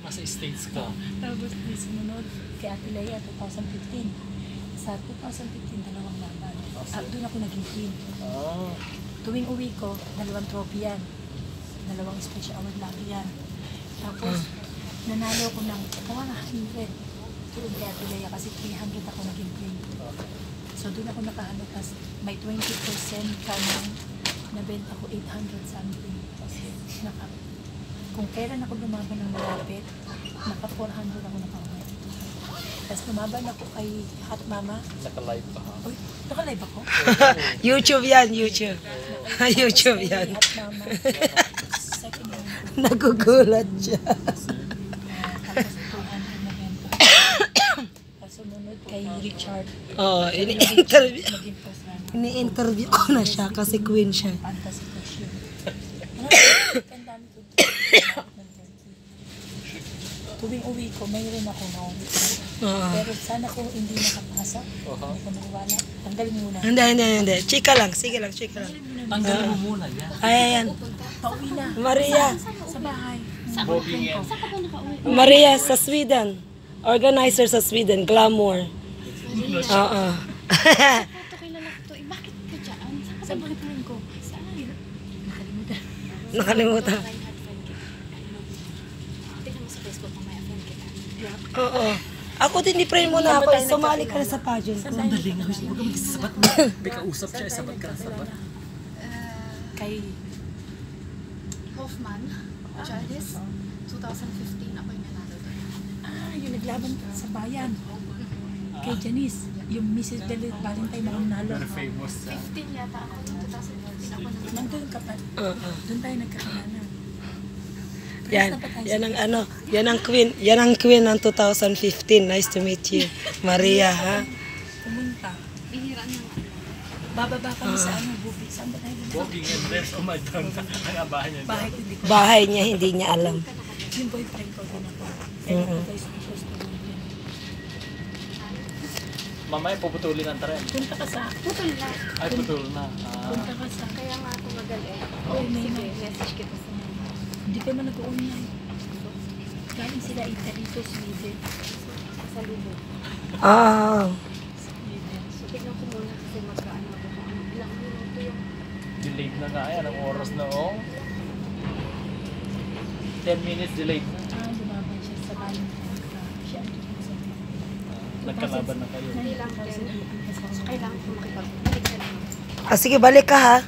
Nasa States ka. Tapos di sumunod kay Ate Leia, 2015. Sa 2015, dalawang laban. Doon ako naging queen. Tuwing uwi ko, 2 trophy yan. 2 special award lagi yan. Tapos, nanalo ko ng 100. Doon kay Ate Leia kasi 300 ako naging queen. So doon ako nakahanap kasi may 20% ka ng nabenta ko 800 something. Kung kailan ako lumaban ng malapit, naka 400 ako nakawin. Tapos lumaban ako kay Hot Mama. Naka-live pa ha? Uy, naka-live ako? YouTube yan, YouTube. YouTube yan. Hot Mama. Second round. Nagugulat siya. Tapos 200 na benta. Tapos sumunod kay Richard. Oo, ini-interview. Naging first round. Ini-interview ko na siya kasi queen siya. Fantasy question. Kandami ko. Tuwing uwi ko, mayroon ako nauwi. Pero sana ko hindi nakapasa. Hindi ko maniwala. Tanggalin muna. Hindi. Chika lang. Sige lang, chika lang. Tanggalin mo muna yan. Ayan. Pauwi na. Maria. Sa bahay. Bobing yan. Maria sa Sweden. Organizer sa Sweden. Glamour. Oo. Ito kilala ko to. Bakit ka dyan? Sa boyfriend ko. Saan? Nakalimutan. Nakalimutan. Tignan mo sa Facebook kung may friend kita. Oo. Ako din, friend mo na ako. Sumali ka na sa pageant ko. Ang daling nga. Huwag ka magsasabat mo. May kausap siya. Sabat ka na sabat. Kay Hoffman, Jadis, 2015 ako yung nanalo doon. yung naglaban sa bayan. Kay Janice. Yung Mrs. Valentine na nanalo. Very famous. 15 yata ako, 2015 ako nanalo. Nandun ka pa. Doon tayo nagkakilala. Yan ang queen ng 2015. Nice to meet you. Maria, ha? Pumunta. Bihira na. Bababa kami sa bubi. Saan ba tayo? Bobing yan. Rest ko madam. Ang abahan niya. Bahay ko hindi ko. Bahay niya, hindi niya alam. Yung boyfriend ko din ako. Guys, supposed to be. Mamaya puputulin ang tren. Punta ka sa... Putol na. Ay, putul na. Punta ka sa... Kaya nga tumagal eh. Oh, may Sige, na. message kita sa mga. Hindi ka man nag-online. Galing sila Italy to Sweden. Sa libo. Sweden. So, tignan ko muna kasi magkaano ako kung ano. Ilang minuto yung... Delayed na nga yan. Ang oras na oh. 10 minutes delayed na. Lumaban siya sa Valentine ka. Siya ang sa Nagkalaban na kayo. Hindi lang din. So, kailangan ko makipag-balik na lang. Sige, balik ka, ha?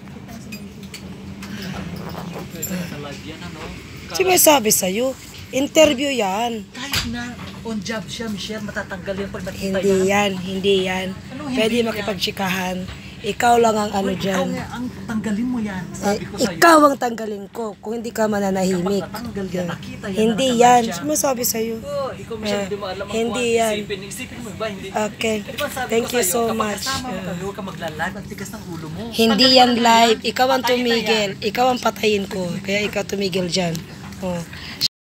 Talagyan ano? Sino may sabi sa'yo? Interview yan. Kahit na on job siya, Michelle, matatanggal yan pag nakita yan. Hindi yan. Ano, Pwede hindi makipagtsikahan. Ikaw lang ang ano Ikaw dyan. nga, ang tanggalin mo yan. Sabi ko sa'yo. Ikaw ang tanggalin ko kung hindi ka mananahimik. Kapag natanggal yan, nakita yan. Hindi na yan. natanggal siya. Sino sabi sa'yo? Oh, ikaw Michelle, hindi mo alam ang Hindi kuwan. yan. Isipin mo ba? Hindi. Okay. Di ba sabi Thank ko you sa'yo, so kapag much. kasama mo kami, huwag ka magla-live, ang tigas ng ulo mo. Hindi Tanggalin yan mo na live. yan. Ikaw ang Patayin na yan. tumigil. Ikaw ang patayin ko. Kaya ikaw tumigil dyan. Oh.